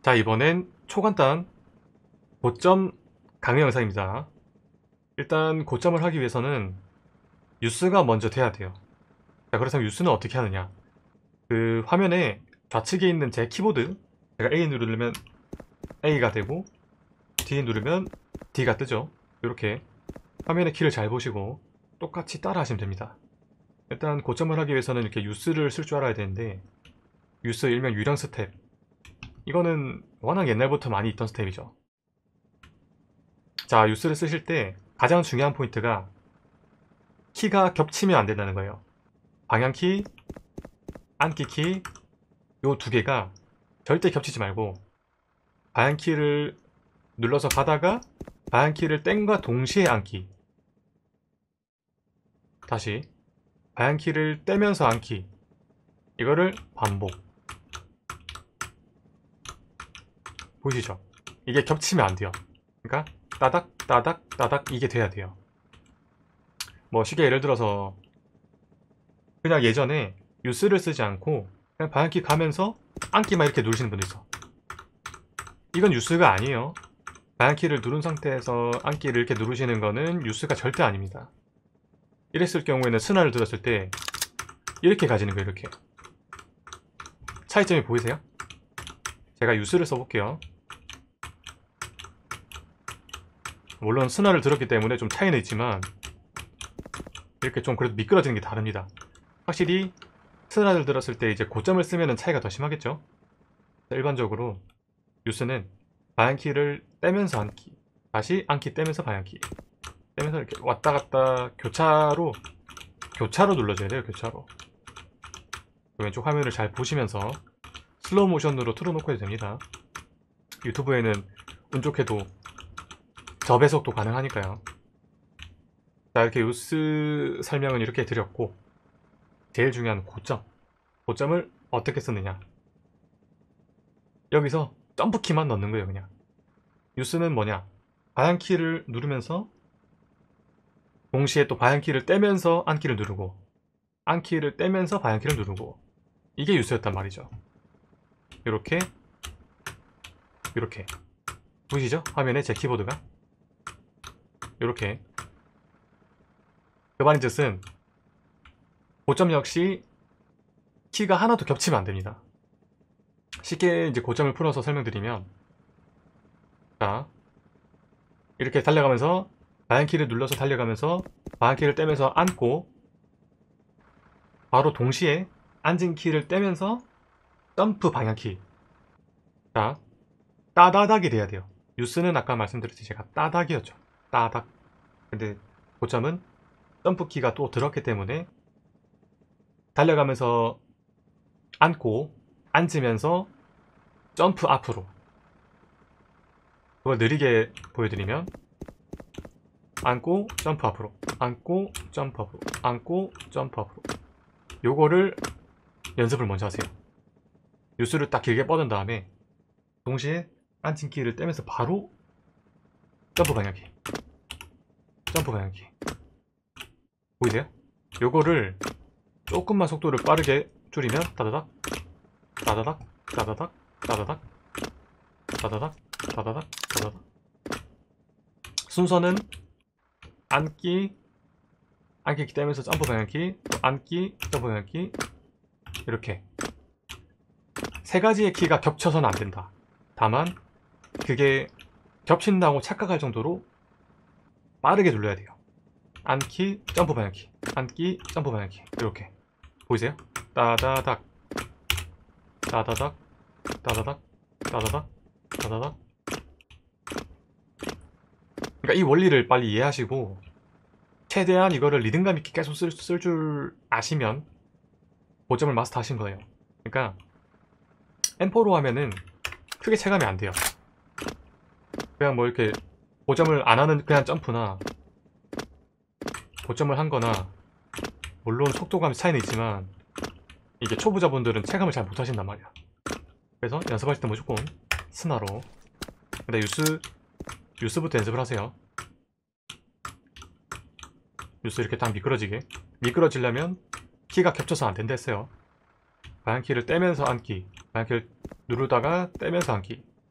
자, 이번엔 초간단 고점 강의 영상입니다. 일단 고점을 하기 위해서는 유스가 먼저 돼야 돼요. 자, 그래서 유스는 어떻게 하느냐, 그 화면에 좌측에 있는 제 키보드, 제가 A 누르면 A가 되고 D 누르면 D가 뜨죠. 이렇게 화면의 키를 잘 보시고 똑같이 따라 하시면 됩니다. 일단 고점을 하기 위해서는 이렇게 유스를 쓸 줄 알아야 되는데, 유스 일명 유령 스텝, 이거는 워낙 옛날부터 많이 있던 스텝이죠. 자, 유스를 쓰실 때 가장 중요한 포인트가 키가 겹치면 안 된다는 거예요. 방향키, 앉기키, 요 두 개가 절대 겹치지 말고, 방향키를 눌러서 가다가 방향키를 땡과 동시에 앉기, 다시 방향키를 떼면서 앉기, 이거를 반복. 보이시죠? 이게 겹치면 안 돼요. 그러니까 따닥 따닥 따닥 이게 돼야 돼요. 뭐 쉽게 예를 들어서 그냥 예전에 유스를 쓰지 않고 그냥 방향키 가면서 앉기만 이렇게 누르시는 분도 있어. 이건 유스가 아니에요. 방향키를 누른 상태에서 앉기를 이렇게 누르시는 거는 유스가 절대 아닙니다. 이랬을 경우에는 스나를 들었을 때 이렇게 가지는 거예요. 이렇게. 차이점이 보이세요? 제가 유스를 써볼게요. 물론 스나를 들었기 때문에 좀 차이는 있지만 이렇게 좀 그래도 미끄러지는 게 다릅니다. 확실히 스나를 들었을 때 이제 고점을 쓰면 차이가 더 심하겠죠. 일반적으로 유스는 방향키를 떼면서 앉기, 다시 앉기 떼면서 방향키 떼면서 이렇게 왔다 갔다 교차로 눌러줘야 돼요. 교차로. 왼쪽 화면을 잘 보시면서 슬로우 모션으로 틀어놓고 해도 됩니다. 유튜브에는 운 좋게도 저배속도 가능하니까요. 자, 이렇게 유스 설명은 이렇게 드렸고, 제일 중요한 고점을 어떻게 쓰느냐, 여기서 점프키만 넣는 거예요. 그냥 유스는 뭐냐, 방향키를 누르면서 동시에 또 방향키를 떼면서 앉기를 누르고, 앉기를 떼면서 방향키를 누르고, 이게 유스였단 말이죠. 이렇게 보이시죠? 화면에 제 키보드가 이렇게. 그 말인 즉슨 고점 역시 키가 하나도 겹치면 안 됩니다. 쉽게 이제 고점을 풀어서 설명드리면, 자, 이렇게 달려가면서 방향키를 눌러서 달려가면서 방향키를 떼면서 앉고, 바로 동시에 앉은 키를 떼면서 점프 방향키. 자, 따다닥이 돼야 돼요. 유스는 아까 말씀드렸듯이 제가 따닥이었죠. 따닥. 근데 고점은 점프키가 또 들었기 때문에 달려가면서 앉고, 앉으면서 점프 앞으로. 그걸 느리게 보여드리면, 앉고 점프 앞으로, 앉고 점프 앞으로, 앉고 점프 앞으로. 요거를 연습을 먼저 하세요. 유스를 딱 길게 뻗은 다음에 동시에 앉힌 키를 떼면서 바로 점프 방향키, 점프 방향키. 보이세요? 요거를 조금만 속도를 빠르게 줄이면 따다닥 따다닥 따다닥 따다닥 따다닥 따다닥 따다닥. 순서는 앉기 떼면서 점프 방향키, 또 앉기 점프 방향키, 이렇게 세 가지의 키가 겹쳐서는 안 된다. 다만 그게 겹친다고 착각할 정도로 빠르게 눌러야 돼요. 앉기 점프 방향키, 앉기 점프 방향키. 이렇게 보이세요? 따다닥 따다닥 따다닥 따다닥 따다닥. 그러니까 이 원리를 빨리 이해하시고 최대한 이거를 리듬감 있게 계속 쓸 줄 아시면 고점을 마스터하신 거예요. 그러니까 M4로 하면은 크게 체감이 안 돼요. 그냥 뭐 이렇게 고점을 안 하는 그냥 점프나 고점을 한 거나, 물론 속도감 차이는 있지만 이게 초보자분들은 체감을 잘 못 하신단 말이야. 그래서 연습하실 때 무조건 스나로. 근데 유스부터 연습을 하세요. 유스 이렇게 딱 미끄러지려면 키가 겹쳐서 안 된다 했어요. 방향키를 떼면서 앉기, 방향키를 누르다가 떼면서 앉기,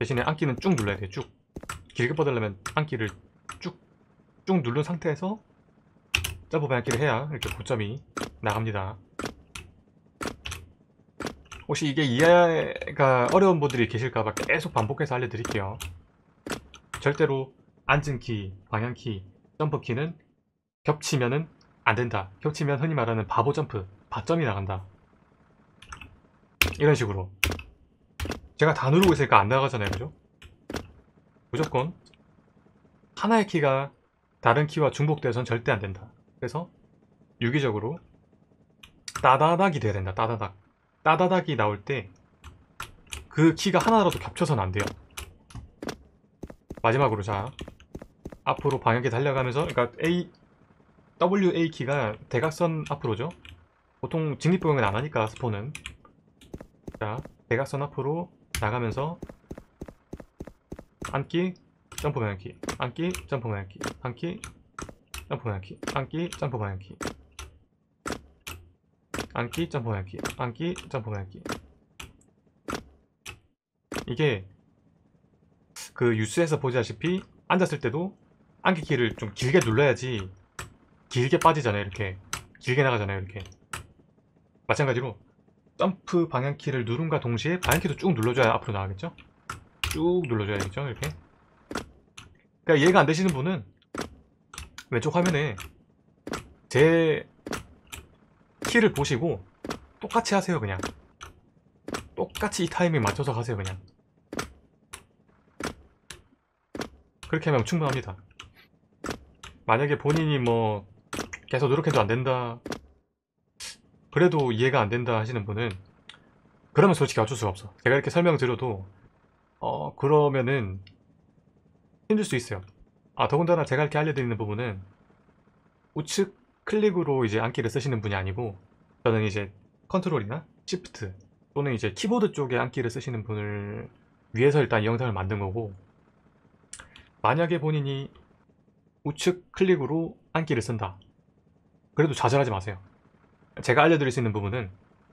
대신에 안기는 쭉 눌러야 돼요. 쭉. 길게 뻗으려면 안기를 쭉 누른 상태에서 점프 방향키를 해야 이렇게 고점이 나갑니다. 혹시 이게 이해가 어려운 분들이 계실까봐 계속 반복해서 알려드릴게요. 절대로 앉은 키, 방향키, 점프키는 겹치면은 안된다. 겹치면 흔히 말하는 바보 점프, 바점이 나간다. 이런 식으로. 제가 다 누르고 있으니까 안 나가잖아요, 그죠? 무조건 하나의 키가 다른 키와 중복되어서는 절대 안된다. 그래서 유기적으로 따다닥이 돼야 된다. 따다닥. 따다닥이 나올 때 그 키가 하나라도 겹쳐서는 안 돼요. 마지막으로 자, 앞으로 방향키 달려가면서, 그러니까 WA 키가 대각선 앞으로죠. 보통 직립보행은 안 하니까 스포는. 자, 대각선 앞으로 나가면서 앉기, 점프 방향키, 앉기, 점프 방향키, 앉기, 점프 방향키, 앉기, 점프 방향키, 앉기, 점프 방향키, 앉기, 점프 방향키. 이게 그 뉴스에서 보시다시피 앉았을 때도 앉기 키를 좀 길게 눌러야지 길게 빠지잖아요. 이렇게 길게 나가잖아요. 이렇게. 마찬가지로 점프 방향키를 누른과 동시에 방향키도 쭉 눌러줘야 앞으로 나가겠죠. 쭉 눌러줘야겠죠. 이렇게. 그러니까 이해가 안 되시는 분은 왼쪽 화면에 제 키를 보시고 똑같이 하세요. 그냥 똑같이 이 타이밍 맞춰서 가세요. 그냥 그렇게 하면 충분합니다. 만약에 본인이 뭐 계속 노력해도 안 된다, 그래도 이해가 안 된다 하시는 분은, 그러면 솔직히 어쩔 수가 없어. 제가 이렇게 설명드려도 그러면은 힘들 수 있어요. 더군다나 제가 이렇게 알려드리는 부분은 우측 클릭으로 이제 앉기를 쓰시는 분이 아니고, 저는 이제 컨트롤이나 시프트 또는 이제 키보드 쪽에 앉기를 쓰시는 분을 위해서 일단 이 영상을 만든 거고, 만약에 본인이 우측 클릭으로 앉기를 쓴다, 그래도 좌절하지 마세요. 제가 알려드릴 수 있는 부분은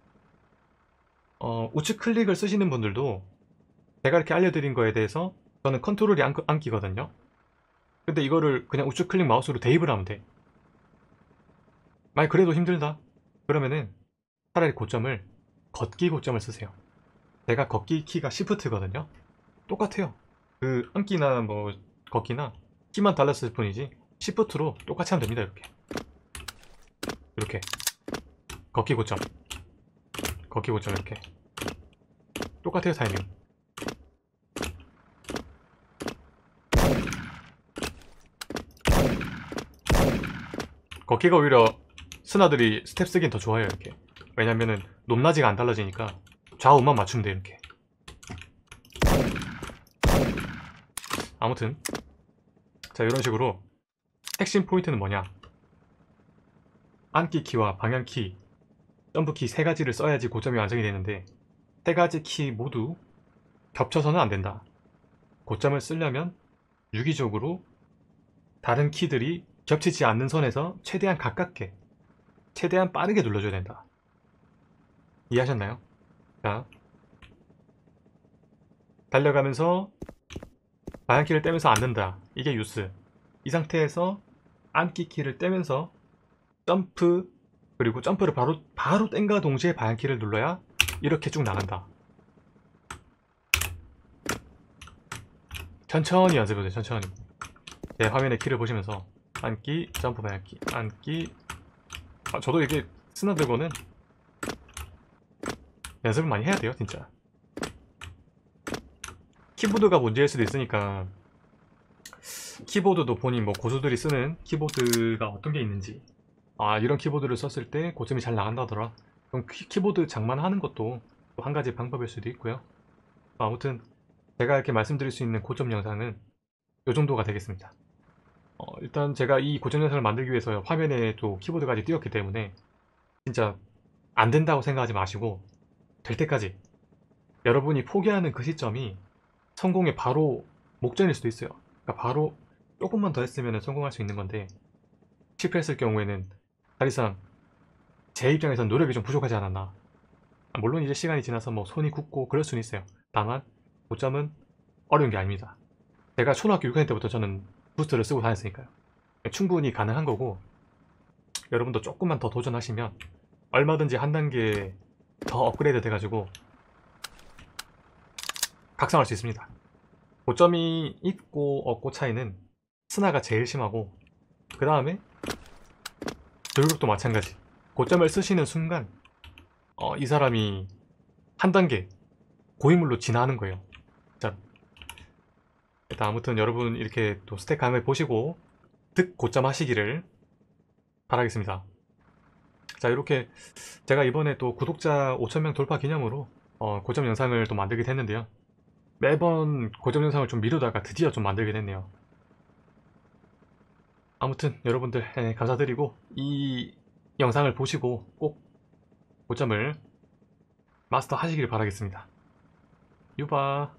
우측 클릭을 쓰시는 분들도 제가 이렇게 알려드린 거에 대해서 저는 컨트롤이 앉기거든요. 근데 이거를 그냥 우측 클릭 마우스로 대입을 하면 돼. 만약 그래도 힘들다 그러면은 차라리 고점을 걷기 고점을 쓰세요. 제가 걷기 키가 시프트거든요. 똑같아요. 그 앉기나 뭐 걷기나 키만 달랐을 뿐이지 시프트로 똑같이 하면 됩니다. 이렇게 걷기 고점, 걷기 고점, 이렇게 똑같아요. 타이밍. 걷기가 오히려 스나들이 스텝 쓰긴 더 좋아요. 이렇게. 왜냐면은 높낮이가 안 달라지니까 좌우만 맞추면 돼요. 이렇게. 아무튼 자, 이런 식으로 핵심 포인트는 뭐냐, 앉기 키와 방향 키, 점프 키 세 가지를 써야지 고점이 완성이 되는데, 세 가지 키 모두 겹쳐서는 안 된다. 고점을 쓰려면 유기적으로 다른 키들이 겹치지 않는 선에서 최대한 가깝게, 최대한 빠르게 눌러줘야 된다. 이해하셨나요? 자, 달려가면서 방향키를 떼면서 앉는다. 이게 유스. 이 상태에서 앉기 키를 떼면서 점프, 그리고 점프를 바로 뗀과 동시에 방향키를 눌러야 이렇게 쭉 나간다. 천천히 연습해보세요. 천천히. 제 화면에 키를 보시면서 앉기, 점프 방향키, 앉기. 저도 이게 스나들고는 연습을 많이 해야 돼요. 진짜. 키보드가 문제일 수도 있으니까, 키보드도 본인 뭐 고수들이 쓰는 키보드가 어떤 게 있는지, 이런 키보드를 썼을 때 고점이 잘 나간다더라, 그럼 키보드 장만하는 것도 또 한 가지 방법일 수도 있고요. 아무튼 제가 이렇게 말씀드릴 수 있는 고점 영상은 이 정도가 되겠습니다. 일단 제가 이 고점 영상을 만들기 위해서 화면에도 키보드까지 띄웠기 때문에 진짜 안 된다고 생각하지 마시고, 될 때까지, 여러분이 포기하는 그 시점이 성공의 바로 목전일 수도 있어요. 그러니까 바로 조금만 더 했으면 성공할 수 있는 건데, 실패했을 경우에는 사실상 제 입장에선 노력이 좀 부족하지 않았나. 물론 이제 시간이 지나서 뭐 손이 굳고 그럴 수는 있어요. 다만 고점은 어려운 게 아닙니다. 제가 초등학교 6학년 때부터 저는 부스트를 쓰고 다녔으니까요. 충분히 가능한 거고, 여러분도 조금만 더 도전하시면 얼마든지 한 단계 더 업그레이드 돼가지고 각성할 수 있습니다. 고점이 있고 없고 차이는 스나가 제일 심하고, 그 다음에 돌격도 마찬가지. 고점을 쓰시는 순간 이 사람이 한 단계 고인물로 진화하는 거예요. 자, 일단 아무튼 여러분 이렇게 또 스택 강을 보시고 득 고점 하시기를 바라겠습니다. 자, 이렇게 제가 이번에 또 구독자 5,000명 돌파 기념으로 고점 영상을 또 만들게 됐는데요. 매번 고점 영상을 좀 미루다가 드디어 좀 만들게 됐네요. 아무튼 여러분들 감사드리고, 이 영상을 보시고 꼭 고점을 마스터 하시길 바라겠습니다. 유바.